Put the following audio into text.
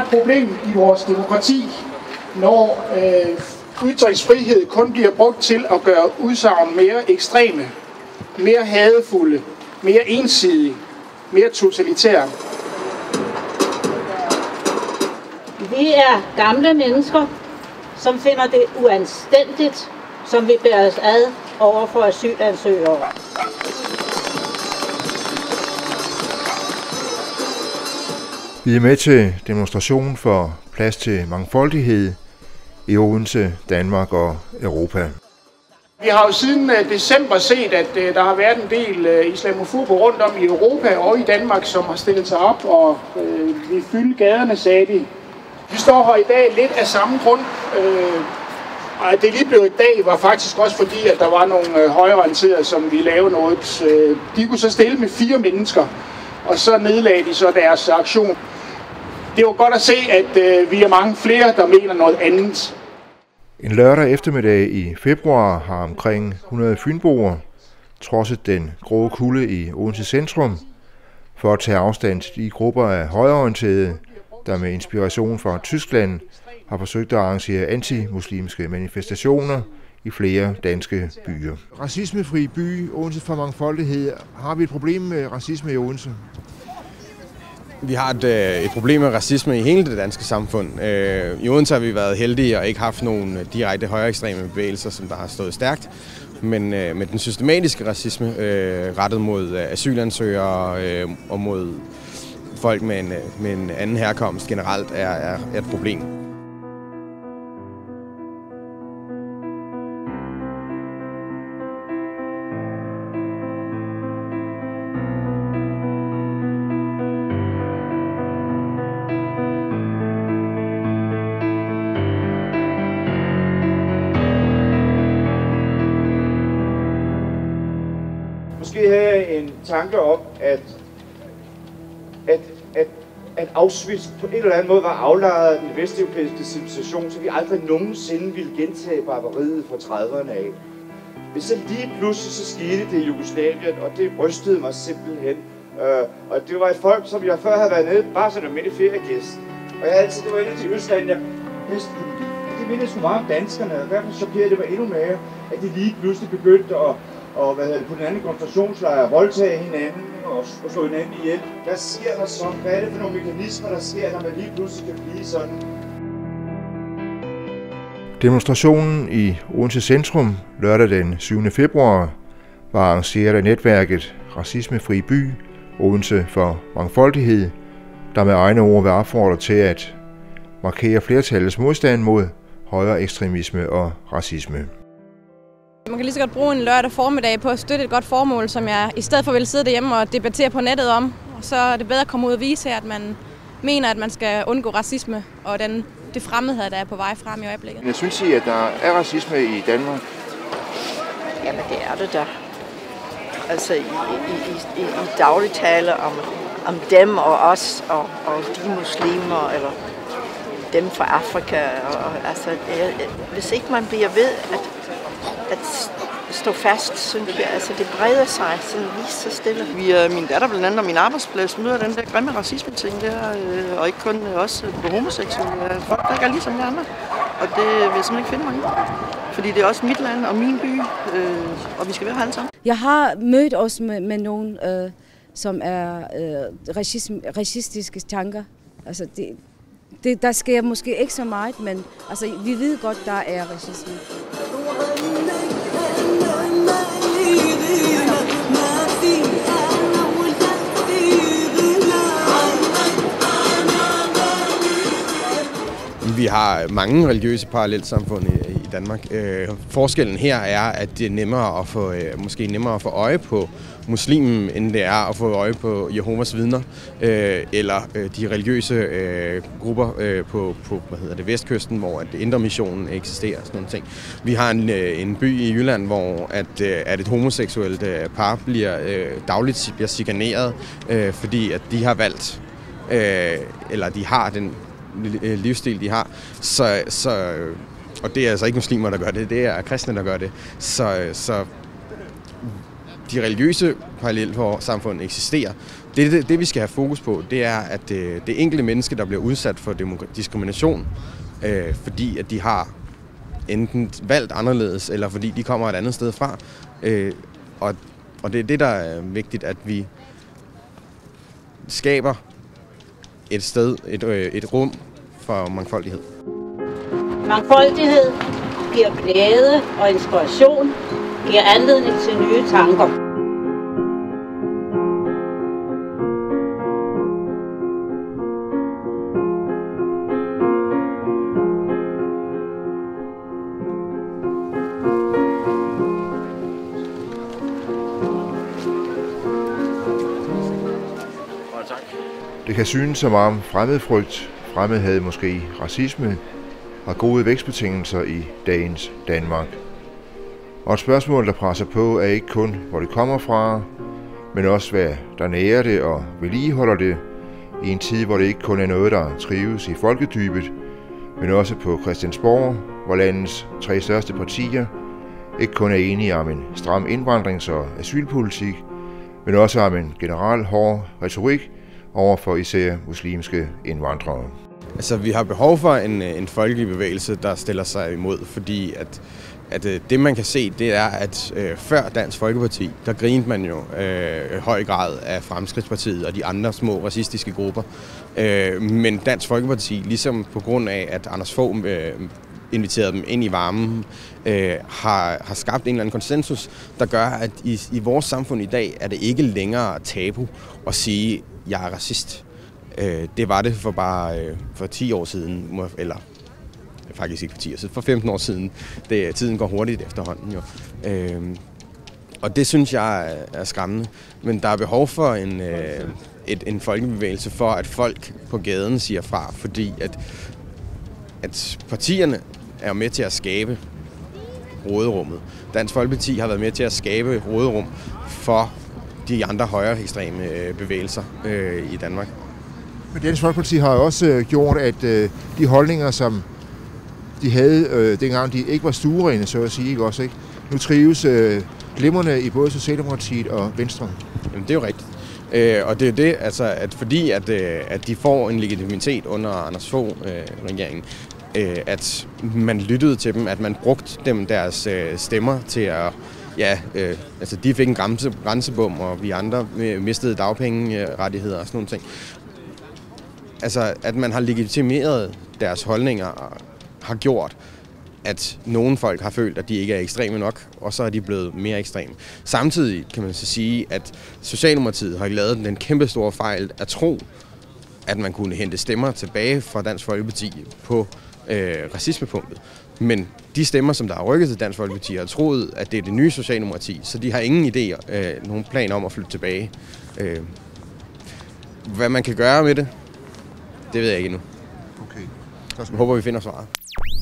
problem i vores demokrati, når ytringsfrihed kun bliver brugt til at gøre udsagn mere ekstreme, mere hadefulde, mere ensidige, mere totalitære. Vi er gamle mennesker, som finder det uanstændigt, som vi bærer os ad over for asylansøgere. Vi er med til demonstration for plads til mangfoldighed i Odense, Danmark og Europa. Vi har jo siden december set, at der har været en del islamofober rundt om i Europa og i Danmark, som har stillet sig op og vil fylde gaderne, sagde de. Vi står her i dag lidt af samme grund. Og at det lige blev i dag, var faktisk også fordi, at der var nogle højreorienterede, som ville lave noget. De kunne så stille med 4 mennesker, og så nedlagde de så deres aktion. Det var godt at se, at vi er mange flere, der mener noget andet. En lørdag eftermiddag i februar har omkring 100 fynboer trodset den grå kulde i Odense centrum for at tage afstand til de grupper af højreorienterede, der med inspiration fra Tyskland har forsøgt at arrangere antimuslimske manifestationer i flere danske byer. Racismefri by, Odense for mangfoldighed. Har vi et problem med racisme i Odense? Vi har et problem med racisme i hele det danske samfund. I Odense har vi været heldige og ikke haft nogen direkte højreekstreme bevægelser, som der har stået stærkt. Men med den systematiske racisme rettet mod asylansøgere og mod folk med en anden herkomst generelt er et problem. Måske havde jeg en tanke om, at Auschwitz på en eller anden måde var aflejret af den vesteuropæiske civilisation, så vi aldrig nogensinde ville gentage barbariet fra 30'erne af. Hvis så lige pludselig så skete det i Jugoslavien, og det rystede mig simpelthen. Og det var et folk, som jeg før havde været nede, bare som en almindelig feriegæst. Og jeg altid, det var en af de østlande, jeg bedst kunne lide. Det mindede sgu meget om danskerne, og derfor chokerede det mig endnu mere, at de lige pludselig begyndte at på den anden koncentrationslejr, voldtage hinanden og slå hinanden ihjel. Hvad sker der så? Hvad er det for nogle mekanismer, der sker, når man lige pludselig kan blive sådan? Demonstrationen i Odense Centrum lørdag den 7. februar var arrangeret af netværket Racismefri by, Odense for mangfoldighed, der med egne ord vil opfordre til at markere flertallets modstand mod højre ekstremisme og racisme. Man kan lige så godt bruge en lørdag formiddag på at støtte et godt formål, som jeg i stedet for vil sidde derhjemme og debattere på nettet om. Og så er det bedre at komme ud og vise her, at man mener, at man skal undgå racisme og det fremmedhed, der er på vej frem i øjeblikket. Jeg synes I, at der er racisme i Danmark? Jamen det er det da. Altså i dagligtale om dem og os og de muslimer eller dem fra Afrika. Og, altså, hvis ikke man bliver ved at stå fast, synes jeg. Altså, det breder sig sådan lige så stille. Min datter blandt andet og min arbejdsplads møder den der grimme racisme-ting der, og ikke kun også på homoseksuelle. Folk, der ikke er ligesom de andre. Og det vil jeg simpelthen ikke finde mig i. Fordi det er også mit land og min by, og vi skal være her alle sammen. Jeg har mødt også med nogen, som er racistiske tanker. Altså, der sker måske ikke så meget, men altså, vi ved godt, der er racisme. Vi har mange religiøse parallelsamfund i Danmark. Forskellen her er, at det er nemmere at få, måske nemmere at få øje på muslimen, end det er at få øje på Jehovas vidner, eller de religiøse grupper på vestkysten, hvor Indre Missionen eksisterer. Sådan nogle ting. Vi har en by i Jylland, hvor at et homoseksuelt par dagligt bliver chikaneret, fordi at de har valgt, eller de har den livsstil, de har. Og det er altså ikke muslimer, der gør det, det er kristne, der gør det. Så de religiøse parallelsamfund eksisterer. Det vi skal have fokus på, det er, at det enkelte menneske, der bliver udsat for diskrimination, fordi at de har enten valgt anderledes, eller fordi de kommer et andet sted fra. Og det er det, der er vigtigt, at vi skaber et sted, et rum for mangfoldighed. Mangfoldighed giver glæde og inspiration, giver anledning til nye tanker. Det kan synes som om fremmedfrygt, fremmedhad, måske racisme, har gode vækstbetingelser i dagens Danmark. Og et spørgsmål, der presser på, er ikke kun, hvor det kommer fra, men også, hvad der nærer det og vedligeholder det, i en tid, hvor det ikke kun er noget, der trives i folkedybet, men også på Christiansborg, hvor landets 3 største partier ikke kun er enige om en stram indvandrings- og asylpolitik, men også om en generel hård retorik over for især muslimske indvandrere. Altså, vi har behov for en folkelig bevægelse, der stiller sig imod, fordi at det, man kan se, det er, at før Dansk Folkeparti, der grinede man jo høj grad af Fremskridtspartiet og de andre små racistiske grupper. Men Dansk Folkeparti, ligesom på grund af, at Anders Fogh inviterede dem ind i varmen, har skabt en eller anden konsensus, der gør, at i vores samfund i dag er det ikke længere tabu at sige, jeg er racist. Det var det for 10 år siden, eller faktisk ikke for 10 år siden, for 15 år siden. Tiden går hurtigt efterhånden jo. Og det synes jeg er skræmmende. Men der er behov for en folkebevægelse for, at folk på gaden siger fra, fordi at partierne er med til at skabe råderummet. Dansk Folkeparti har været med til at skabe råderum for de andre højere ekstreme bevægelser i Danmark. Men Dansk Folkeparti har jo også gjort, at de holdninger, som de havde dengang de ikke var stuerene, så at sige, ikke også, ikke? Nu trives glimrende i både Socialdemokratiet og Venstre. Jamen, det er jo rigtigt. Og det er det, altså, at fordi at de får en legitimitet under Anders Fogh-regeringen, at man lyttede til dem, at man brugte dem deres stemmer til at altså de fik en grænsebom, og vi andre mistede dagpengerettigheder og sådan nogle ting. Altså, at man har legitimeret deres holdninger, har gjort, at nogle folk har følt, at de ikke er ekstreme nok, og så er de blevet mere ekstreme. Samtidig kan man så sige, at Socialdemokratiet har lavet den kæmpe store fejl at tro, at man kunne hente stemmer tilbage fra Dansk Folkeparti på racismepunktet. Men de stemmer, som der har rykket til Dansk Folkeparti, har troet, at det er det nye Socialdemokrati, så de har ingen idéer, nogen plan om at flytte tilbage. Hvad man kan gøre med det, det ved jeg ikke endnu. Okay. Jeg håber, vi finder svaret.